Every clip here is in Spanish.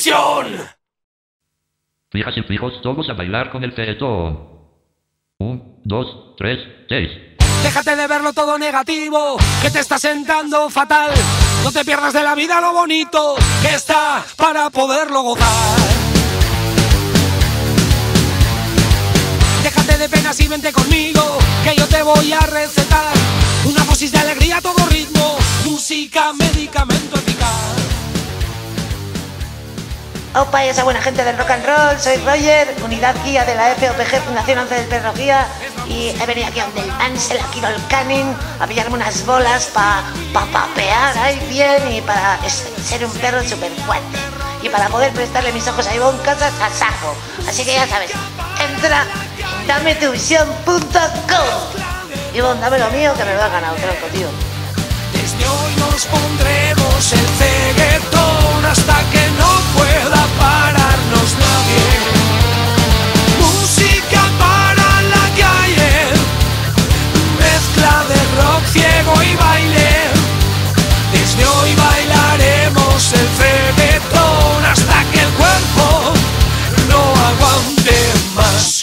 televisión. Fijas y fijos todos a bailar con el feto. 1, 2, 3, 6. Déjate de verlo todo negativo, que te está sentando fatal. No te pierdas de la vida lo bonito que está para poderlo gozar. Déjate de penas y vente conmigo, que yo te voy a recetar una dosis de alegría a todo ritmo, música, medicamento eficaz. Opa y esa buena gente del rock and roll, soy Roger, unidad guía de la FOPG Fundación 11 del Perro Guía, y he venido aquí donde el Ansel, aquí el Canning, a pillarme unas bolas para papear ahí bien y para ser un perro súper fuerte y para poder prestarle mis ojos a Ivonne Casas a saco. Así que ya sabes, entra en dametuvisión.com. Ivonne, dame lo mío que me lo ha ganado, tronco, tío. Desde hoy nos pondremos el ceguetón hasta que no pueda pararnos nadie. Música para la calle, mezcla de rock, ciego y baile. Desde hoy bailaremos el ceguetón hasta que el cuerpo no aguante más.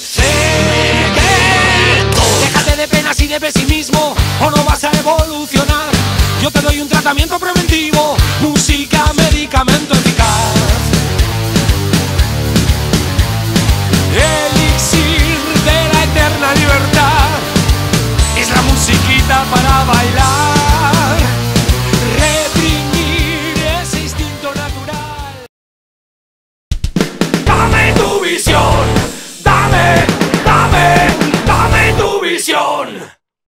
Ceguetón. Déjate de penas y de pesimismo o no vas a evolucionar. Yo te doy un tratamiento preventivo, música, medicamento eficaz. Elixir de la eterna libertad, es la musiquita para bailar.